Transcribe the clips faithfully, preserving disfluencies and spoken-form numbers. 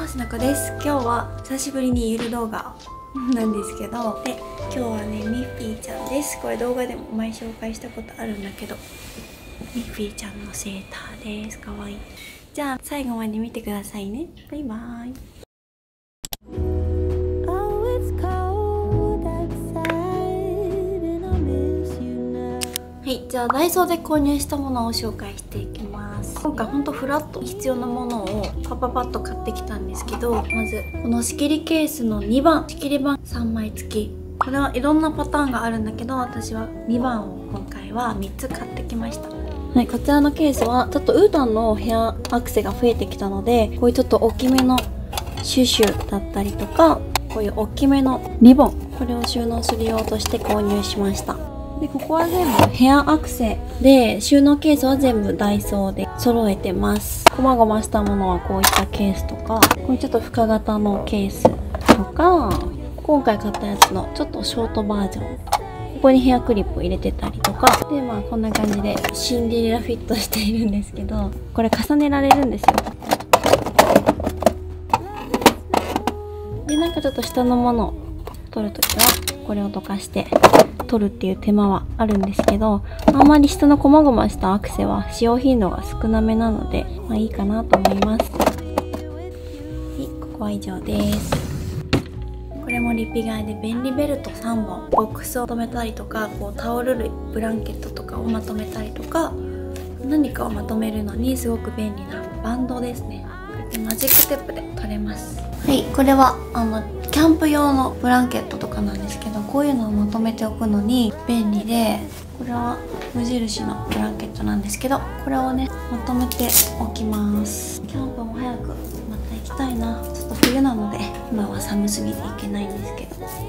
すなこです。今日は久しぶりにゆる動画なんですけど、で今日はねミッフィーちゃんです。これ動画でも前紹介したことあるんだけど、ミッフィーちゃんのセーターです。かわいい。じゃあ最後まで見てくださいね。バイバーイ。はい、じゃあダイソーで購入したものを紹介していきます。今回ほんとフラット必要なものをパパパッと買ってきたんですけど、まずこの仕切りケースのにばん、仕切り板さんまい付き。これはいろんなパターンがあるんだけど、私はにばんを今回はみっつ買ってきました。はい、こちらのケースはちょっとウータンのヘアアクセが増えてきたので、こういうちょっと大きめのシュシュだったりとか、こういう大きめのリボン、これを収納する用として購入しました。でここは全部ヘアアクセで、収納ケースは全部ダイソーで揃えてます。こまごましたものはこういったケースとか、こういうちょっと深型のケースとか、今回買ったやつのちょっとショートバージョン、ここにヘアクリップを入れてたりとかで、まあこんな感じでシンデレラフィットしているんですけど、これ重ねられるんですよ。でなんかちょっと下のものを取るときはこれをどかして取るっていう手間はあるんですけど、あんまり下のこまごましたアクセは使用頻度が少なめなので、まあいいかなと思います。はい、ここは以上です。これもリピ買いで便利ベルトさんぼん、ボックスを留めたりとか、こうタオル類、ブランケットとかをまとめたりとか、何かをまとめるのにすごく便利なバンドですね。マジックテープで取れます。はい、これはあのキャンプ用のブランケットとかなんですけど、こういうのをまとめておくのに便利で、これは無印のブランケットなんですけど、これをねまとめておきます。キャンプも早くまた行きたいな。ちょっと冬なので今は寒すぎて行けないんですけど、はい、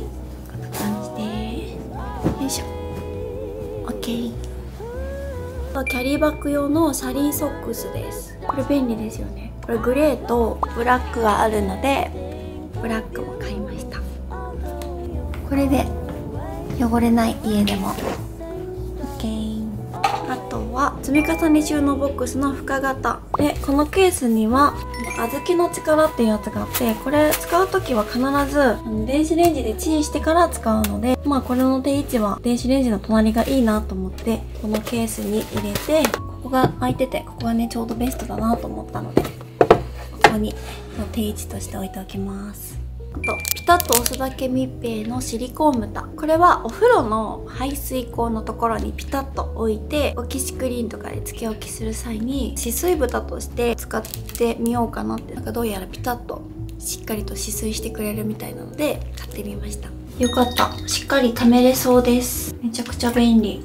こんな感じで、よいしょ、 OK。キャリーバッグ用のシャリーソックスです。これ便利ですよね。これグレーとブラックがあるのでブラックも買いました。これで汚れない家でも OK。 あとは積み重ね収納ボックスの深型で、このケースには小豆の力っていうやつがあって、これ使う時は必ず電子レンジでチンしてから使うので、まあこれの定位置は電子レンジの隣がいいなと思って、このケースに入れて、ここが空いてて、ここがねちょうどベストだなと思ったので、ここに定位置として置いておきます。あとピタッと押すだけ密閉のシリコーン蓋、これはお風呂の排水口のところにピタッと置いて、オキシクリーンとかでつけ置きする際に止水蓋として使ってみようかなって、なんかどうやらピタッとしっかりと止水してくれるみたいなので買ってみました。よかった、しっかり溜めれそうです。めちゃくちゃ便利。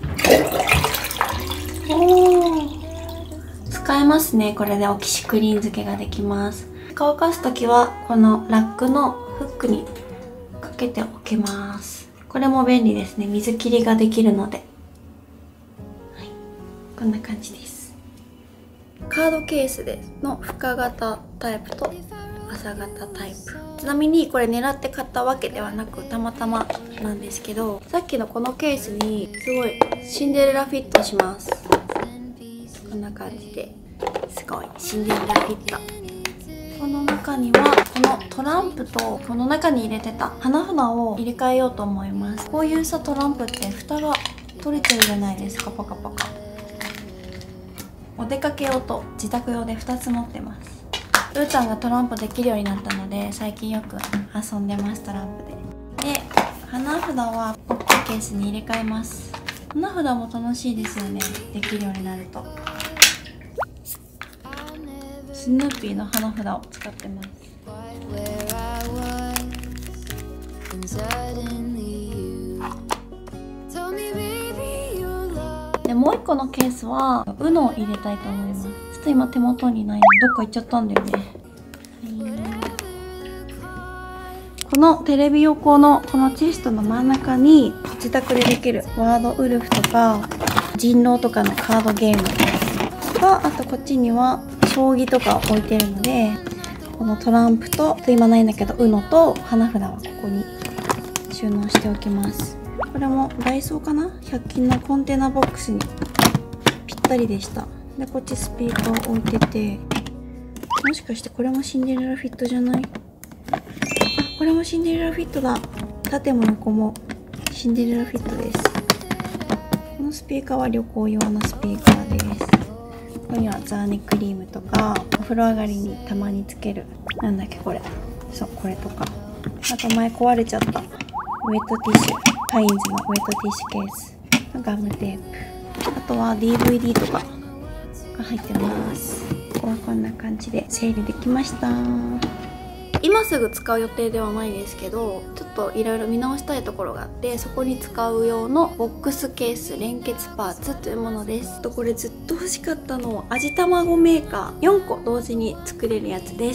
おー、使えますね。これでオキシクリーン漬けができます。乾かす時はこのラックのフックにかけておきます。これも便利ですね。水切りができるので、はい、こんな感じです。カードケースですの深型タイプと浅型タイプ。ちなみにこれ狙って買ったわけではなく、たまたまなんですけど、さっきのこのケースにすごいシンデレラフィットします。こんな感じですごいシンデレラフィット。この中にはこのトランプとこの中に入れてた花札を入れ替えようと思います。こういうさトランプって蓋が取れてるじゃないですか、パカパカ。お出かけ用と自宅用でふたつ持ってます。うーたんがトランプできるようになったので、最近よく遊んでます、トランプで。で花札は大きいケースに入れ替えます。花札も楽しいですよね、できるようになると。スヌーピーの花札を使ってます。でもう一個のケースは ウノ を入れたいと思います。ちょっと今手元にないのでどっか行っちゃったんだよね。このテレビ横のこのチェストの真ん中に自宅でできるワードウルフとか人狼とかのカードゲームとか、あとこっちには将棋とかを置いてるので、このトランプと今ないんだけど ウノ と花札はここに収納しておきます。これもダイソーかな、ひゃく均のコンテナボックスにぴったりでした。でこっちスピーカーを置いてて、 もしかしてこれもシンデレラフィットじゃない？あ、これもシンデレラフィットだ。縦も横もシンデレラフィットです。このスピーカーは旅行用のスピーカーです。ここにはザーネクリームとか、お風呂上がりにたまにつける、なんだっけこれ、そうこれとか、あと前壊れちゃったウェットティッシュ、カインズのウェットティッシュケース、ガムテープ、あとは ディーブイディー とかが入ってます。ここはこんな感じで整理できました。今すぐ使う予定ではないですけど、ちょっといろいろ見直したいところがあって、そこに使う用のボックスケース連結パーツというものです。とこれずっと欲しかったのは味玉子メーカーよんこ同時に作れるやつです。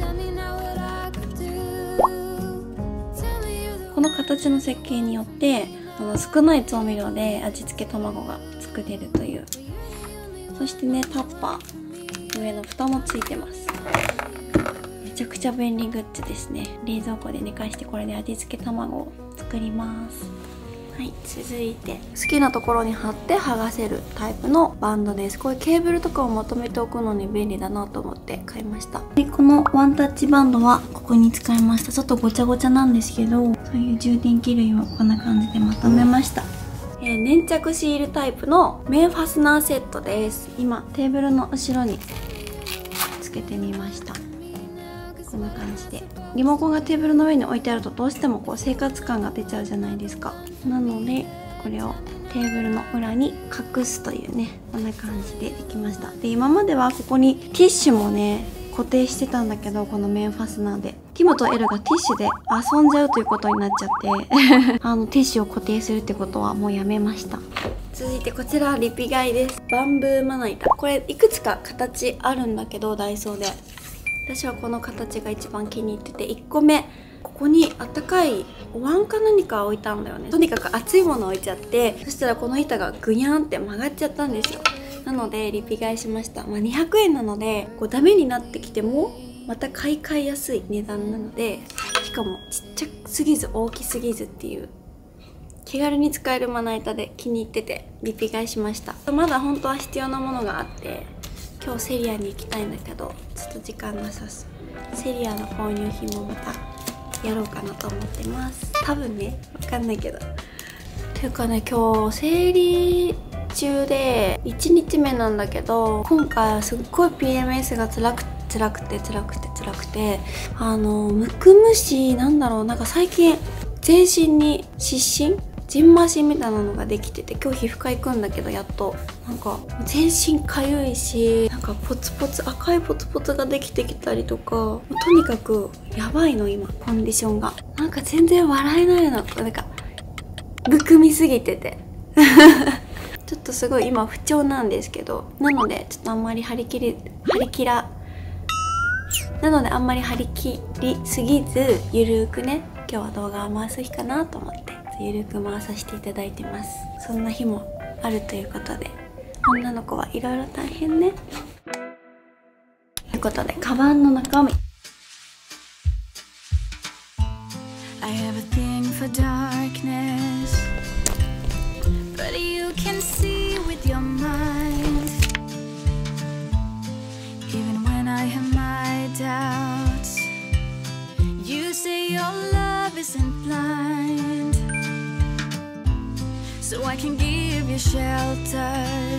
この形の設計によってあの少ない調味料で味付け卵が作れるという。そしてね、タッパー上の蓋もついてます。めちゃくちゃ便利グッズですね。冷蔵庫で寝かしてこれで味付け卵を作ります。はい、続いて好きなところに貼って剥がせるタイプのバンドです。これケーブルとかをまとめておくのに便利だなと思って買いました。でこのワンタッチバンドはここに使いました。ちょっとごちゃごちゃなんですけど、そういう充電器類をこんな感じでまとめました。えー、粘着シールタイプの面ファスナーセットです。今テーブルの後ろにつけてみました。こんな感じでリモコンがテーブルの上に置いてあるとどうしてもこう生活感が出ちゃうじゃないですか。なのでこれをテーブルの裏に隠すというね、こんな感じでできました。で今まではここにティッシュもね固定してたんだけど、この面ファスナーでティムとエルがティッシュで遊んじゃうということになっちゃってあのティッシュを固定するってことはもうやめました。続いてこちらリピ買いです。バンブーまな板、これいくつか形あるんだけどダイソーで私はこの形が一番気に入ってて、いっこめここにあったかいお椀か何か置いたんだよね。とにかく熱いもの置いちゃって、そしたらこの板がグニャンって曲がっちゃったんですよ。なのでリピ買いしました。まあ、にひゃくえんなのでこうダメになってきてもまた買い替えやすい値段なので、しかもちっちゃすぎず大きすぎずっていう気軽に使えるまな板で気に入っててリピ買いしました。まだ本当は必要なものがあって今日セリアに行きたいんだけどちょっと時間なさそう。セリアの購入品もまたやろうかなと思ってます。多分ね、わかんないけど。ていうかね、今日生理中でいちにちめなんだけど、今回はすっごい ピーエムエス が辛く辛くて辛くて辛くてあのむくむし、なんだろう、なんか最近全身に湿疹ジンマシンみたいなのができてて、今日皮膚科行くんだけどやっとなんか全身かゆいし、なんかポツポツ赤いポツポツができてきたりとか、とにかくやばいの今コンディションが。なんか全然笑えないの、なんかむくみすぎててちょっとすごい今不調なんですけど、なのでちょっとあんまり張り切り張り切らなのであんまり張り切りすぎずゆるーくね、今日は動画を回す日かなと思ってゆるく回させていただいてます。そんな日もあるということで、女の子はいろいろ大変ね。ということでカバンの中身、 I have a thing for darkness, but you can see with your mind, even when I have my doubts, you say your love isn't blind, so I can give you shelter,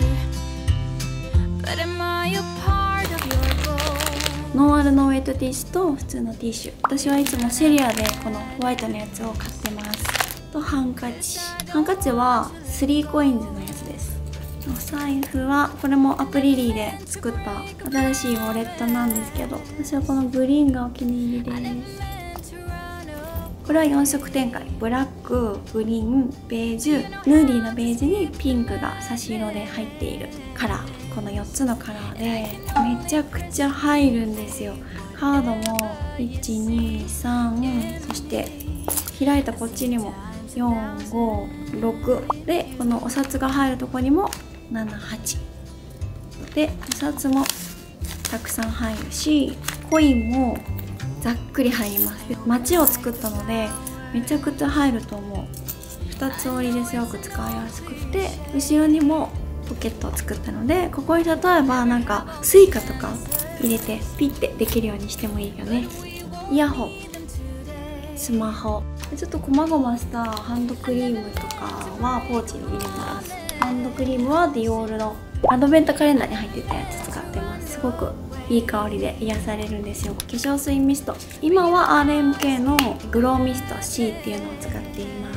but am I a part of your goal? ノンアルのウェットティッシュと普通のティッシュ、私はいつもセリアでこのホワイトのやつを買ってます。とハンカチ、ハンカチはスリーコインズのやつです。お財布はこれもアプリリーで作った新しいウォレットなんですけど、私はこのグリーンがお気に入りです。これはよん色展開、ブラック、グリーン、ベージュ、ヌーディーなベージュにピンクが差し色で入っているカラー、このよっつのカラーでめちゃくちゃ入るんですよ。カードもいちにさん、そして開いたこっちにもよんごろくで、このお札が入るとこにもななはちで、お札もたくさん入るし、コインもざっくり入ります。街を作ったのでめちゃくちゃ入ると思う。ふたつ折りですごく使いやすくて、後ろにもポケットを作ったので、ここに例えばなんかスイカとか入れてピッてできるようにしてもいいよね。イヤホン、スマホ、ちょっとこまごましたハンドクリームとかはポーチに入れます。ハンドクリームはディオールのアドベントカレンダーに入ってたやつ使ってます。すごくいい香りで癒されるんですよ。化粧水ミスト、今は アールエムケー のグローミスト シー っていうのを使っています。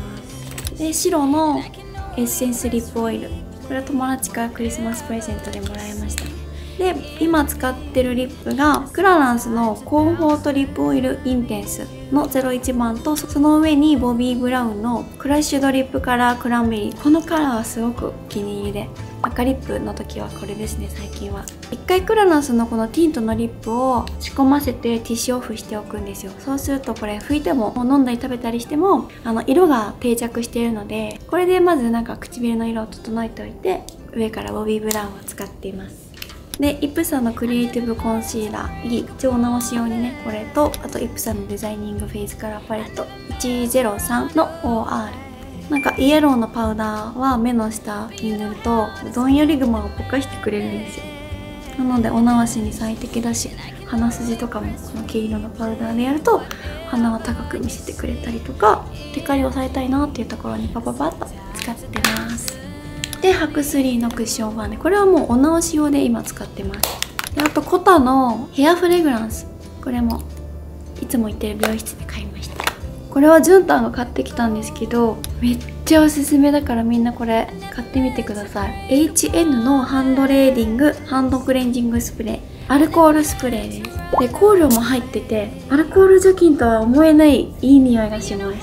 で白のエッセンスリップオイル、これは友達からクリスマスプレゼントでもらいました。で今使ってるリップがクラランスのコンフォートリップオイルインテンスのゼロいちばんと、その上にボビー・ブラウンのクラッシュドリップカラークランベリー、このカラーはすごくお気に入りで、赤リップの時はこれですね。最近は一回クラランスのこのティントのリップを仕込ませてティッシュオフしておくんですよ。そうするとこれ拭いても飲んだり食べたりしてもあの色が定着しているので、これでまずなんか唇の色を整えておいて、上からボビー・ブラウンを使っています。でイプサのクリエイティブコンシーラー、一応直し用にね、これとあとイプサのデザイニングフェイスカラーパレットいちゼロさんの オーアール、 なんかイエローのパウダーは目の下に塗るとどんよりグマをぼかしてくれるんですよ。なのでお直しに最適だし、鼻筋とかもこの黄色のパウダーでやると鼻を高く見せてくれたりとか、テカリを抑えたいなっていうところにパパパッと使ってます。でハクスリーのクッションファンデ、これはもうお直し用で今使ってます。であとコタのヘアフレグランス、これもいつも行ってる美容室で買いました。これはジュンタンが買ってきたんですけど、めっちゃおすすめだからみんなこれ買ってみてください。 エイチエヌ のハンドレーディングハンドクレンジングスプレー、アルコールスプレーです。で香料も入っててアルコール除菌とは思えないいい匂いがします。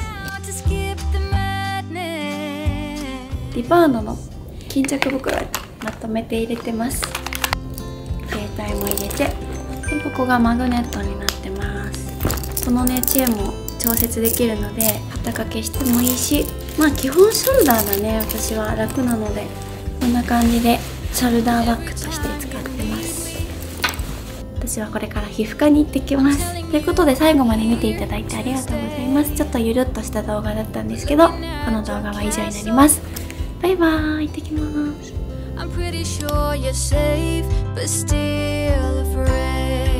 リバーナの巾着袋にまとめて入れてます。携帯も入れて、でここがマグネットになってます。このねチェーンも調節できるので肩掛けしてもいいし、まあ基本ショルダーだね。私は楽なのでこんな感じでショルダーバッグとして使ってます。私はこれから皮膚科に行ってきます。ということで最後まで見ていただいてありがとうございます。ちょっとゆるっとした動画だったんですけど、この動画は以上になります。バイバーイ、行ってきます。I'm pretty sure you're safe, but still afraid.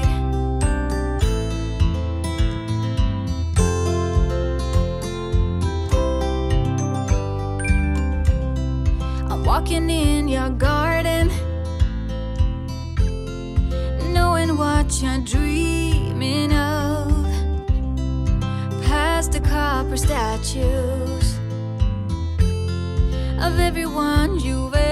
I'm walking in your garden, knowing what you're dreaming of, past the copper statues of everyone you've ever